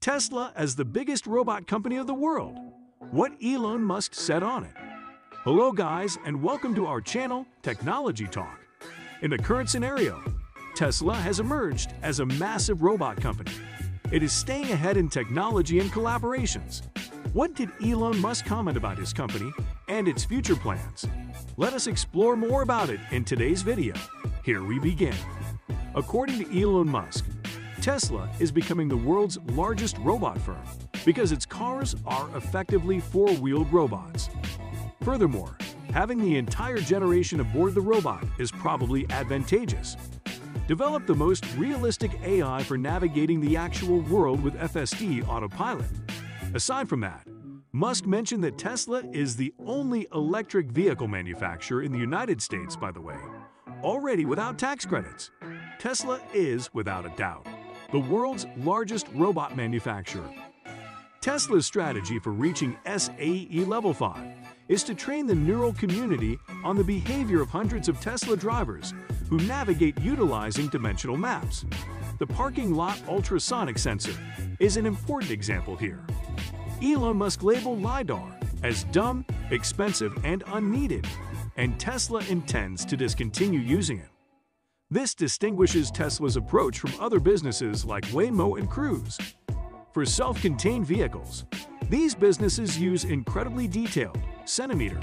Tesla as the biggest robot company of the world. What Elon Musk said on it. Hello guys, and welcome to our channel, Technology Talk. In the current scenario, Tesla has emerged as a massive robot company. It is staying ahead in technology and collaborations. What did Elon Musk comment about his company and its future plans? Let us explore more about it in today's video. Here we begin. According to Elon Musk, Tesla is becoming the world's largest robot firm because its cars are effectively four-wheeled robots. Furthermore, having the entire generation aboard the robot is probably advantageous. Develop the most realistic AI for navigating the actual world with FSD Autopilot. Aside from that, Musk mentioned that Tesla is the only electric vehicle manufacturer in the United States, by the way, already without tax credits. Tesla is, without a doubt, the world's largest robot manufacturer. Tesla's strategy for reaching SAE Level 5 is to train the neural community on the behavior of hundreds of Tesla drivers who navigate utilizing dimensional maps. The parking lot ultrasonic sensor is an important example here. Elon Musk labeled LiDAR as dumb, expensive, and unneeded, and Tesla intends to discontinue using it. This distinguishes Tesla's approach from other businesses like Waymo and Cruise. For self-contained vehicles, these businesses use incredibly detailed centimeter,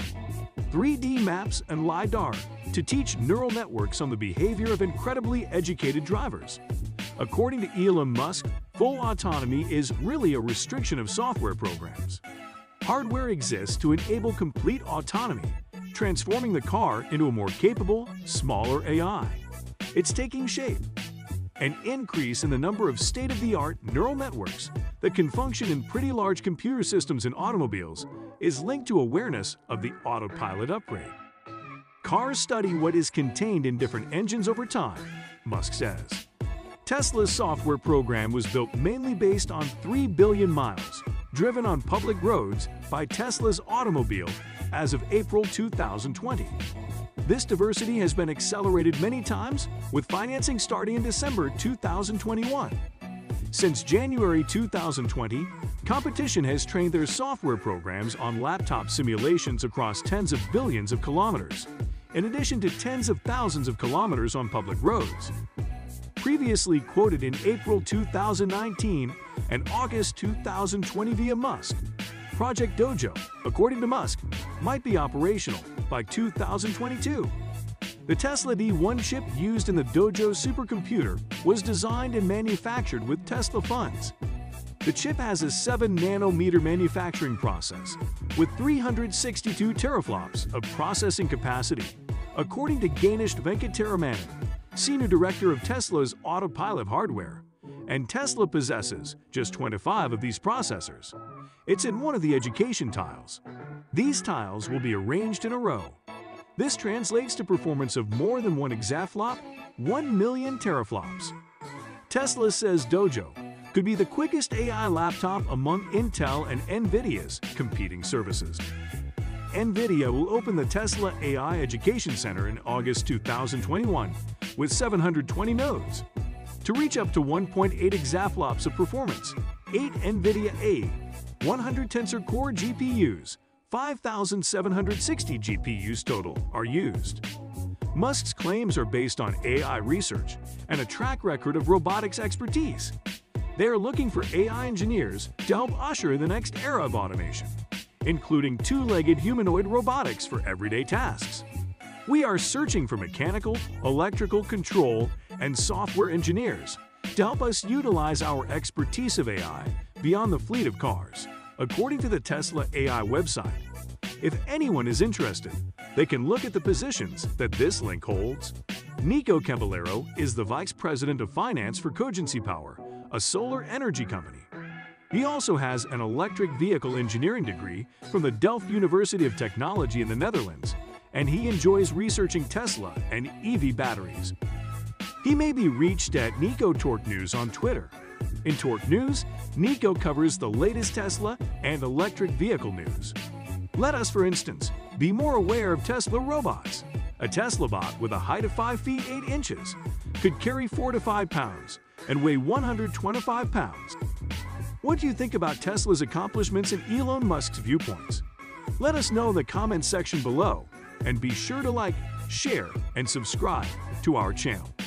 3D maps and LiDAR to teach neural networks on the behavior of incredibly educated drivers. According to Elon Musk, full autonomy is really a restriction of software programs. Hardware exists to enable complete autonomy, transforming the car into a more capable, smaller AI. It's taking shape. An increase in the number of state-of-the-art neural networks that can function in pretty large computer systems in automobiles is linked to awareness of the autopilot upgrade. Cars study what is contained in different engines over time, Musk says. Tesla's software program was built mainly based on 3 billion miles driven on public roads by Tesla's automobile as of April 2020. This diversity has been accelerated many times, with financing starting in December 2021. Since January 2020, competition has trained their software programs on laptop simulations across tens of billions of kilometers, in addition to tens of thousands of kilometers on public roads. Previously quoted in April 2019 and August 2020 via Musk, Project Dojo, according to Musk, might be operational by 2022. The Tesla D1 chip used in the Dojo supercomputer was designed and manufactured with Tesla funds. The chip has a 7-nanometer manufacturing process with 362 teraflops of processing capacity, according to Ganesh Venkataraman, Senior Director of Tesla's Autopilot hardware, and Tesla possesses just 25 of these processors. It's in one of the education tiles. These tiles will be arranged in a row. This translates to performance of more than 1 exaflop, 1 million teraflops. Tesla says Dojo could be the quickest AI laptop among Intel and NVIDIA's competing services. NVIDIA will open the Tesla AI Education Center in August 2021 with 720 nodes. To reach up to 1.8 exaflops of performance, 8 NVIDIA A100 Tensor Core GPUs, 5,760 GPUs total, are used. Musk's claims are based on AI research and a track record of robotics expertise. They are looking for AI engineers to help usher in the next era of automation, including two-legged humanoid robotics for everyday tasks. We are searching for mechanical, electrical, control, and software engineers to help us utilize our expertise of AI beyond the fleet of cars, according to the Tesla AI website. If anyone is interested, they can look at the positions that this link holds. Nico Caballero is the Vice President of Finance for Cogency Power, a solar energy company. He also has an electric vehicle engineering degree from the Delft University of Technology in the Netherlands, and he enjoys researching Tesla and EV batteries. He may be reached at Nico Torque News on Twitter. In Torque News, Nico covers the latest Tesla and electric vehicle news. Let us, for instance, be more aware of Tesla robots. A Tesla bot with a height of 5 feet 8 inches could carry 4 to 5 pounds and weigh 125 pounds. What do you think about Tesla's accomplishments and Elon Musk's viewpoints? Let us know in the comments section below, and be sure to like, share, and subscribe to our channel.